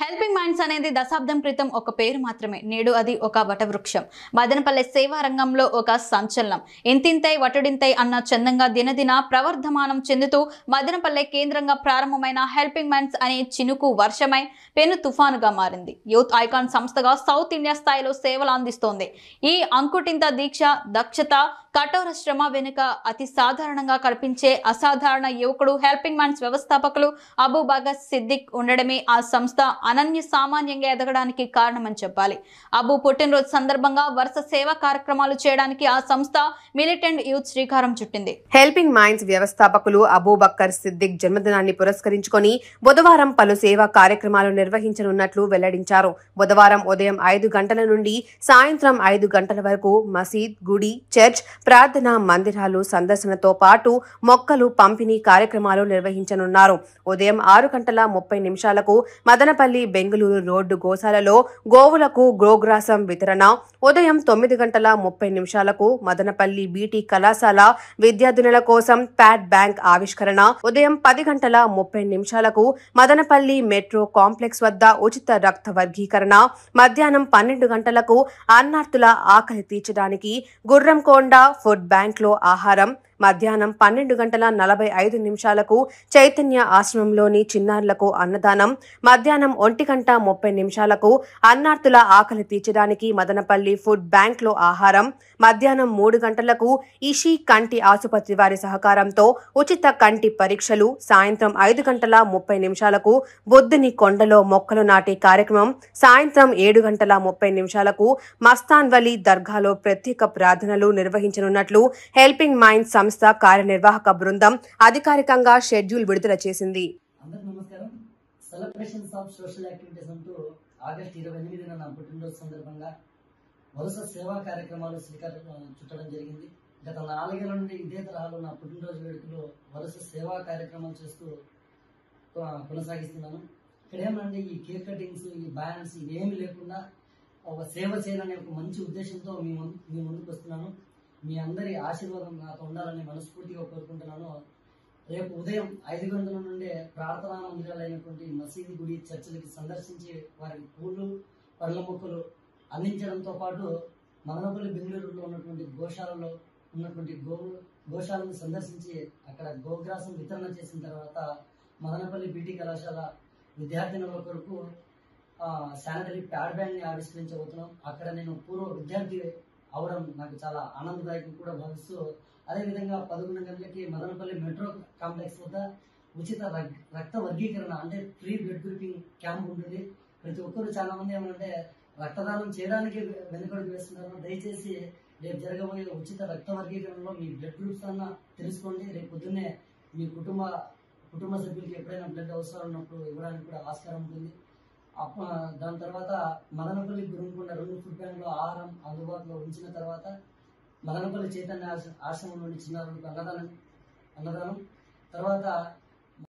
Helping minds అనేది దశాబ్దం క్రితం ఒక పేరు మాత్రమే. నేడు అది ఒక వటవృక్షం. మదనపల్లె సేవా రంగంలో ఒక సంచలనం. ఇంతింతై వటుడింతై అన్న చందంగా దినదిన ప్రవర్ధమానం చెందుతూ మదనపల్లె కేంద్రంగా ప్రారంభమైన హెల్పింగ్ మైండ్స్ అనే చినుకు వర్షమై పెను తుఫానుగా మారింది. యూత్ ఐకాన్ సంస్థగా సౌత్ ఇండియా స్థాయిలో సేవలు అందిస్తోంది. ఈ అంకుటింత దీక్ష, దక్షత, కఠోర శ్రమ వెనుక అతి సాధారణంగా కనిపించే అసాధారణ యువకుడు హెల్పింగ్ మైండ్స్ వ్యవస్థాపకులు అబూబకర్ సిద్దిక్ ఉండడమే ఆ సంస్థ అనన్య సామాన్యంగా ఎదగడానికి కారణమని చెప్పాలి. అబూ పుట్టినరోజు సందర్భంగా వరుస సేవా కార్యక్రమాలు చేయడానికి ఆ సంస్థ మిలిటెంట్ యూత్ శ్రీకారం చుట్టింది. హెల్పింగ్ మైండ్స్ వ్యవస్థాపకులు అబూబకర్ సిద్దిక్ జన్మదినాన్ని పురస్కరించుకొని బుధవారం పలు సేవా కార్యక్రమాలు నిర్వహించనున్నట్లు వెల్లడించారు. బుధవారం ఉదయం 5 గంటల నుండి సాయంత్రం 5 గంటల వరకు మసీద్, గుడి, చర్చ్, ప్రార్థనా మందిరాలు సందర్శనతో పాటు మొక్కలు పంపిణీ కార్యక్రమాలు నిర్వహించనున్నారు. ఉదయం 6:30 మదనపల్లి బెంగళూరు రోడ్డు గోశాలలో గోవులకు గోగ్రాసం వితరణ, ఉదయం 9:30 మదనపల్లి బీటీ కళాశాల విద్యార్థినుల కోసం ప్యాడ్ బ్యాంక్ ఆవిష్కరణ, ఉదయం 10:30 మదనపల్లి మెట్రో కాంప్లెక్స్ వద్ద ఉచిత రక్త వర్గీకరణ, మధ్యాహ్నం 12 గంటలకు అన్నార్తుల ఆకలి తీర్చడానికి గుర్రంకొండ ఫుడ్ బ్యాంక్ లో ఆహారం, మధ్యాహ్నం 12:45 చైతన్య ఆశ్రమంలోని చిన్నారులకు అన్నదానం, మధ్యాహ్నం 1:30 అన్నార్తుల ఆకలి తీర్చడానికి మదనపల్లి ఫుడ్ బ్యాంక్ లో ఆహారం, మధ్యాహ్నం 3 గంటలకు ఇషి కంటి ఆసుపత్రి వారి సహకారంతో ఉచిత కంటి పరీక్షలు, సాయంత్రం 5:30 బుద్ధుని కొండలో మొక్కలు నాటే కార్యక్రమం, సాయంత్రం 7:30 మస్తాన్ వలి దర్గాలో ప్రత్యేక ప్రార్థనలు నిర్వహించనున్నట్లు హెల్పింగ్ మైండ్స్ సంస్థ కార్యనిర్వాహక బృందం అధికారికంగా షెడ్యూల్ విడుదల చేసింది. సెలబ్రేషన్స్ ఆఫ్ సోషల్ యాక్టివిటీస్ అంటూ ఆగస్టు 28న నా పుట్టినరోజు సందర్భంగా వరుస సేవా కార్యక్రమాలు శ్రీకారం చుట్టడం జరిగింది. గత 4 ఏళ్ల నుండి ఇదే తరహాలో నా పుట్టినరోజు వేడుకలో వరుస సేవా కార్యక్రమాలు చేస్తూ కొనసాగిస్తున్నాను. ఇక్కడ ఏమంటే ఈ కేక్ కటింగ్స్, ఈ బ్యాండ్స్ ఇవేమి లేకుండా ఒక సేవ చేయాలనే ఒక మంచి ఉద్దేశంతో మీ ముందుకు వస్తున్నాను. మీ అందరి ఆశీర్వాదం నాకు ఉండాలని మనస్ఫూర్తిగా కోరుకుంటున్నాను. రేపు ఉదయం 5 గంటల నుండే ప్రార్థనా మందిరాలైనటువంటి మసీదు, గుడి, చర్చిలకి సందర్శించి వారికి పూలు, పళ్ళ మొక్కలు అందించడంతో పాటు మదనపల్లి బెంగళూరులో ఉన్నటువంటి గోశాలలో ఉన్నటువంటి గోశాలను సందర్శించి అక్కడ గోగ్రాసం వితరణ చేసిన తర్వాత మదనపల్లి బీటీ కళాశాల విద్యార్థినుల కొరకు శానిటరీ ప్యాడ్ బ్యాంక్ని ఆవిష్కరించబోతున్నాం. అక్కడ నేను పూర్వ విద్యార్థి అవడం నాకు చాలా ఆనందదాయకం కూడా భావిస్తూ, అదేవిధంగా 11 గంటలకి మదనపల్లి మెట్రో కాంప్లెక్స్ వద్ద ఉచిత రక్త వర్గీకరణ అంటే ఫ్రీ బ్లడ్ గ్రూపింగ్ క్యాంప్ ఉంటుంది. ప్రతి ఒక్కరు చాలా మంది ఏమంటే రక్తదానం చేయడానికి వెనుకడుగు వేస్తున్నారు. దయచేసి రేపు జరగబోయే ఉచిత రక్త వర్గీకరణలో మీ బ్లడ్ గ్రూప్స్ అన్నా తెలుసుకోండి. రేపు పొద్దున్నే మీ కుటుంబ సభ్యులకి ఎప్పుడైనా బ్లడ్ అవసరం ఉన్నప్పుడు ఇవ్వడానికి కూడా ఆస్కారం ఉంటుంది. దాని తర్వాత మదనపల్లి గురుంకొండ 2 ఫుడ్ బ్యాంక్లో ఆహారం అందుబాటులో ఉంచిన తర్వాత మదనపల్లి చైతన్య ఆశ్రమం నుండి చిన్నారులకు అన్నదానం, తర్వాత